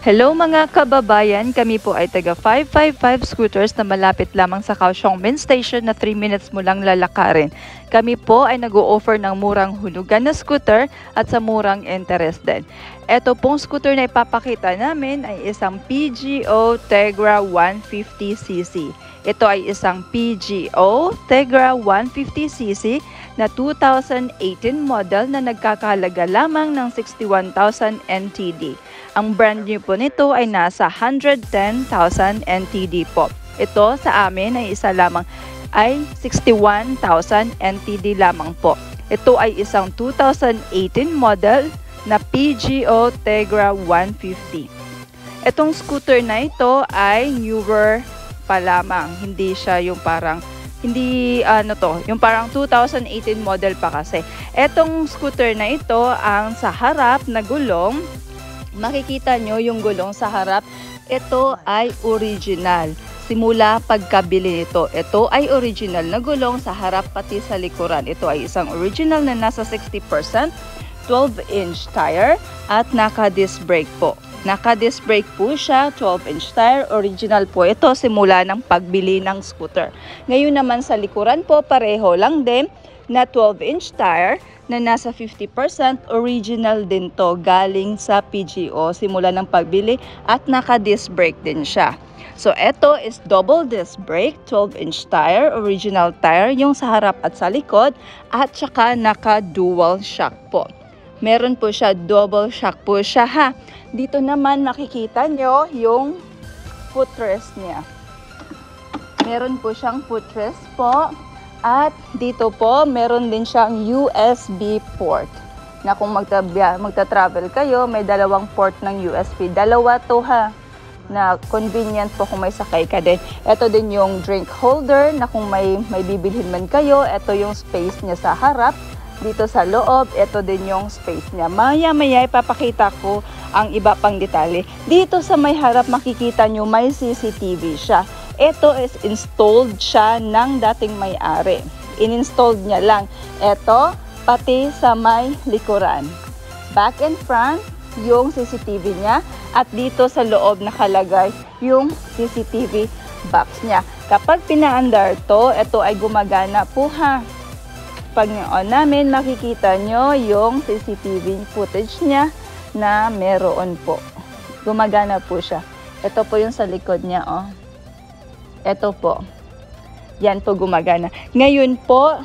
Hello mga kababayan, kami po ay taga 555 scooters na malapit lamang sa Kaohsiung Main Station na 3 minutes mo lang lalakarin. Kami po ay nag-o-offer ng murang hulugan na scooter at sa murang interest din. Ito pong scooter na ipapakita namin ay isang PGO TIGRA 150cc. Ito ay isang PGO TIGRA 150cc na 2018 model na nagkakahalaga lamang ng 61,000 NTD. Ang brand new po nito ay nasa 110,000 NTD po. Ito sa amin ay isa lamang ay 61,000 NTD lamang po. Ito ay isang 2018 model na PGO TIGRA 150. Itong scooter na ito ay newer pa lamang. Hindi siya yung parang yung parang 2018 model pa kasi. Etong scooter na ito, ang sa harap na gulong, makikita nyo yung gulong sa harap, ito ay original. Simula pagkabili nito, ito ay original na gulong sa harap pati sa likuran. Ito ay isang original na nasa 60%, 12-inch tire at naka-disc brake po. Naka-disc brake po siya, 12-inch tire, original po ito simula ng pagbili ng scooter. Ngayon naman sa likuran po, pareho lang din na 12-inch tire na nasa 50%, original din to, galing sa PGO simula ng pagbili at naka-disc brake din siya. So ito is double disc brake, 12-inch tire, original tire yung sa harap at sa likod at saka naka-dual shock po. Meron po siya, double shock po siya ha. Dito naman makikita nyo yung footrest niya. Meron po siyang footrest po. At dito po, meron din siyang USB port. Na kung magta-travel kayo, may dalawang port ng USB. Dalawa to ha. Na convenient po kung may sakay ka din. Ito din yung drink holder na kung may bibilhin man kayo. Ito yung space niya sa harap. Dito sa loob, ito din yung space niya. Maya-maya ipapakita ko ang iba pang detalye. Dito sa may harap makikita nyo may CCTV siya. Ito is installed siya ng dating may-ari. In-installed niya lang. Ito, pati sa may likuran. Back and front, yung CCTV niya. At dito sa loob nakalagay yung CCTV box niya. Kapag pinaandar to, ito ay gumagana po ha. Pag on namin, makikita nyo yung CCTV footage niya na meron po. Gumagana po siya. Ito po yung sa likod niya, oh. Ito po. Yan po gumagana. Ngayon po,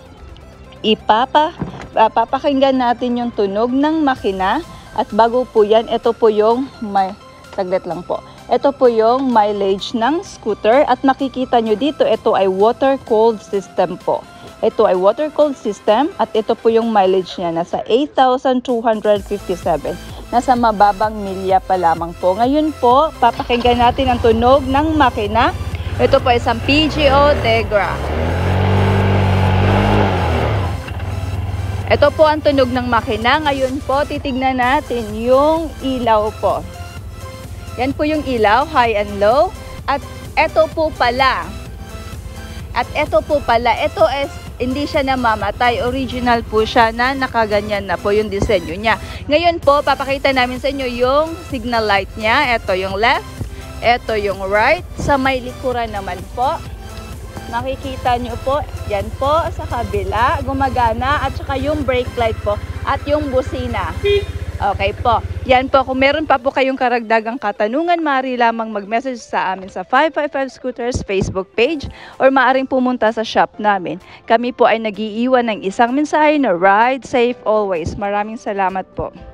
papakinggan natin yung tunog ng makina. At bago po yan, ito po yung saglit lang po. Ito po yung mileage ng scooter. At makikita nyo dito, ito ay water-cooled system po. Ito ay water-cooled system at ito po yung mileage niya. Nasa 8,257. Nasa mababang milya pa lamang po. Ngayon po, papakinggan natin ang tunog ng makina. Ito po ay isang PGO TIGRA. Ito po ang tunog ng makina. Ngayon po, titignan natin yung ilaw po. Yan po yung ilaw, high and low. At ito po pala. Ito is hindi siya namamatay. Original po siya na nakaganyan na po yung disenyo niya. Ngayon po, papakita namin sa inyo yung signal light niya. Ito yung left. Ito yung right. Sa may likuran naman po. Makikita nyo po. Yan po sa kabila. Gumagana. At saka yung brake light po. At yung busina. Okay po. Yan po. Kung meron pa po kayong karagdagang katanungan, maaari lamang mag-message sa amin sa 555 Scooters Facebook page or maaaring pumunta sa shop namin. Kami po ay nag-iiwan ng isang mensahe na ride safe always. Maraming salamat po.